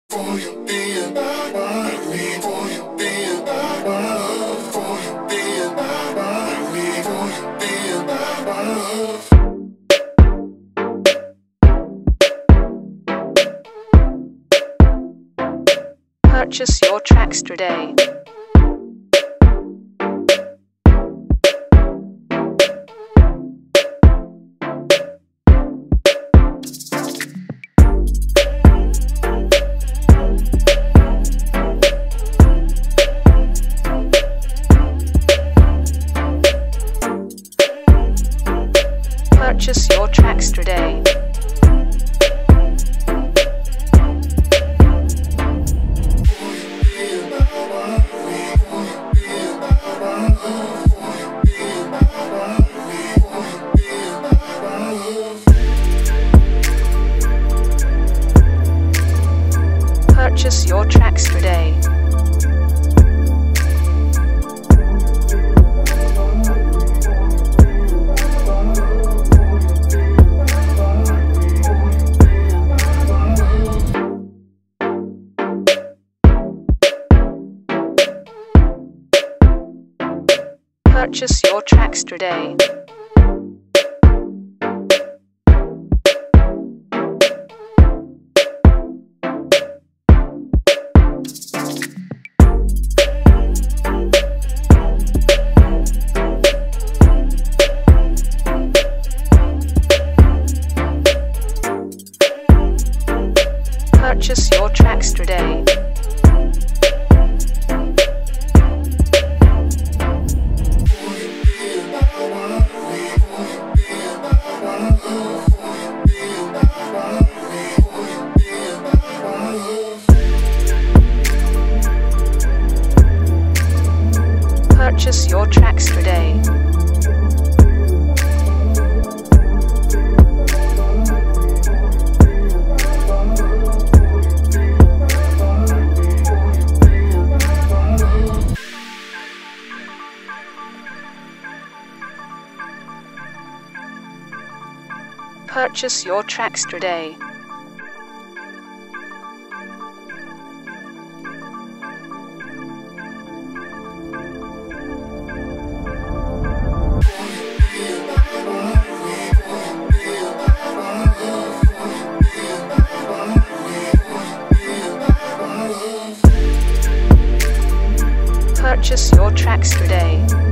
For you being by me, for you being by love, for you being by me, for you being by love. Purchase your tracks today. Purchase your tracks today. Purchase your tracks today. Purchase your tracks today. Purchase your tracks today. Purchase your tracks today. Purchase your tracks today. Purchase your tracks today.